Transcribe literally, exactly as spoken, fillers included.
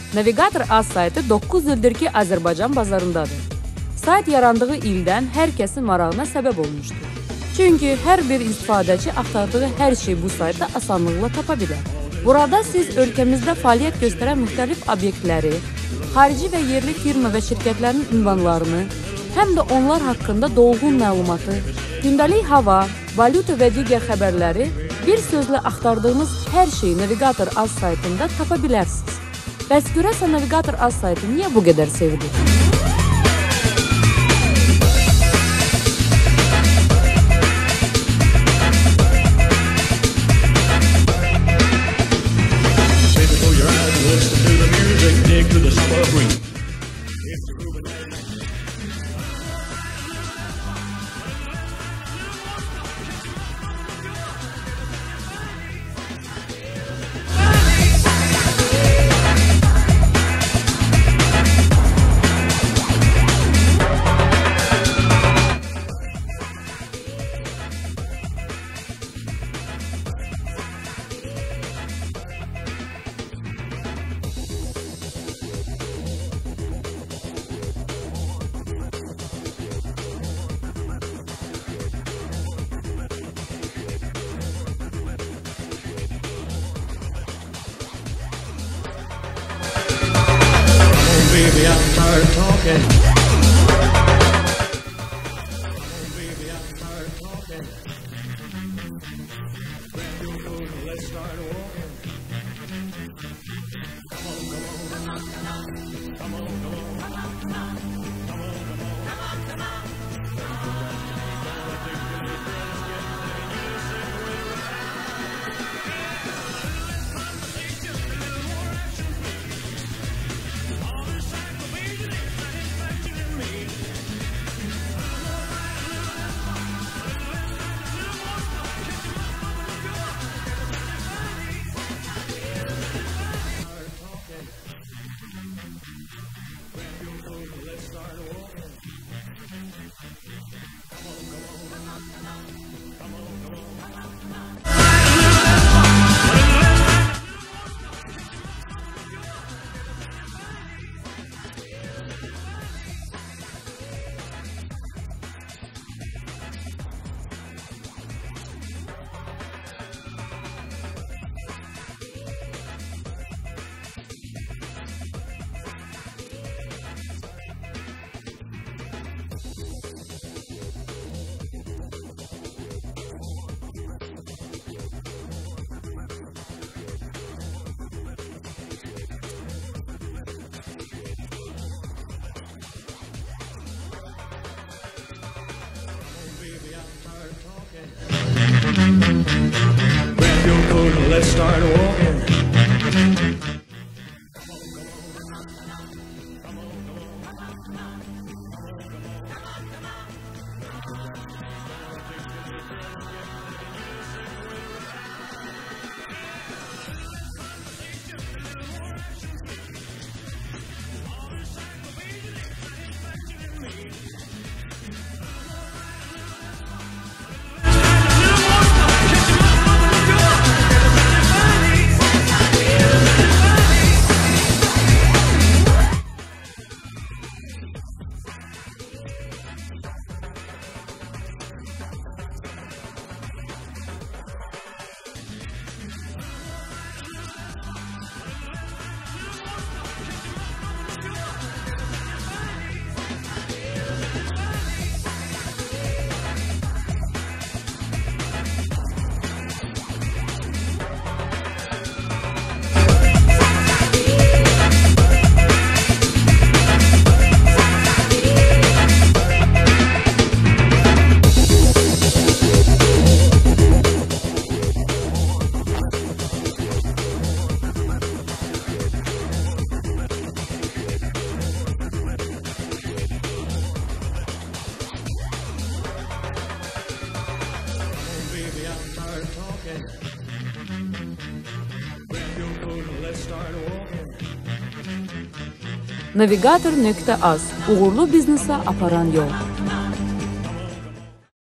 Navigator Az saytı doqquz ildir ki Azərbaycan bazarındadır. Sayt yarandığı ildən hər kəsin marağına səbəb olmuşdur. Çünki hər bir istifadəçi axtardığı hər şey bu saytda asanlıqla tapa bilər. Burada siz ölkəmizdə fəaliyyət göstərən müxtəlif obyektləri, xarici və yerli firma və şirkətlərin ünvanlarını, həm də onlar haqqında dolğun məlumatı, gündəlik hava, valyuta və digər xəbərləri, bir sözlə axtardığınız hər şeyi Navigator Az saytında tapa bilərsiniz. Bəs görəsən Navigator Az saytı niyə bu qədər sevilir? Baby, I'm tired of talking. Baby, I'm tired of talking. Grab your coat and let's start walking. Come on, come on, come on, come on, come on, come on, come on, come on, come on, come on. Grab your coat and let's start walking. Navigator nöqtə az uğurlu biznesə aparan yol.